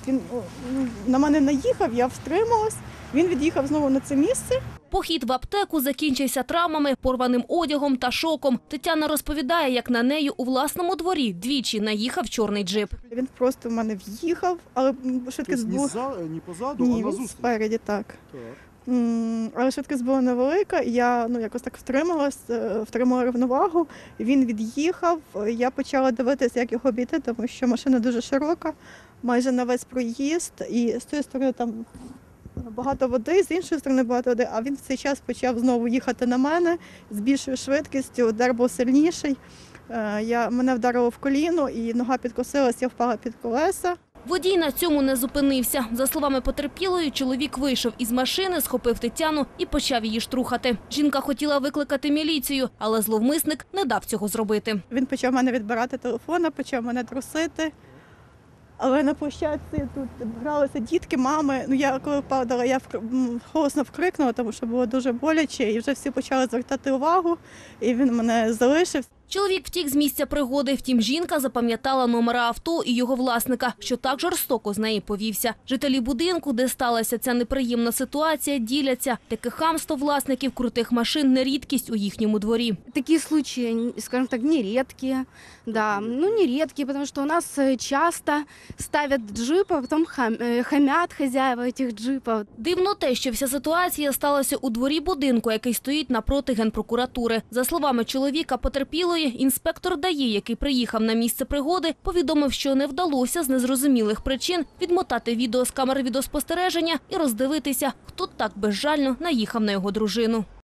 Він на мене наїхав, я втрималась, він від'їхав знову на це місце. Похід в аптеку закінчився травмами, порваним одягом та шоком. Тетяна розповідає, як на неї у власному дворі двічі наїхав чорний джип. Він просто в мене в'їхав, але швидкість була... Не позаду, а Ні, назустріч? спереді, так. Так. Але швидкість була невелика, і я якось так втримала рівновагу. Він від'їхав, я почала дивитися, як його обійти, тому що машина дуже широка, майже на весь проїзд, і з тієї сторони там багато води, з іншої сторони багато води, а він в цей час почав знову їхати на мене з більшою швидкістю, удар був сильніший. Мене вдарило в коліно, і нога підкосилась, я впала під колеса. Водій на цьому не зупинився. За словами потерпілої, чоловік вийшов із машини, схопив Тетяну і почав її штурхати. Жінка хотіла викликати міліцію, але зловмисник не дав цього зробити. Він почав мене відбирати телефон, почав мене трусити. Але на площадці тут гралися дітки, мами. Я коли падала, я голосно вкрикнула, тому що було дуже боляче. І вже всі почали звертати увагу, і він мене залишив. Чоловік втік з місця пригоди, втім жінка запам'ятала номера авто і його власника, що так жорстоко з неї повівся. Жителі будинку, де сталася ця неприємна ситуація, діляться. Таке хамство власників крутих машин не рідкість у їхньому дворі. Такие случаи, скажем так, нередкие, да, нередкие, потому что у нас часто ставят джипы, а потом хамят хозяева этих джипов. Дивно те, що вся ситуація сталася у дворі будинку, який стоїть напроти Генпрокуратури. За словами чоловіка потерпілої, інспектор ДАІ, який приїхав на місце пригоди, повідомив, що не вдалося з незрозумілих причин відмотати відео з камери відеоспостереження і роздивитися, хто так безжально наїхав на його дружину.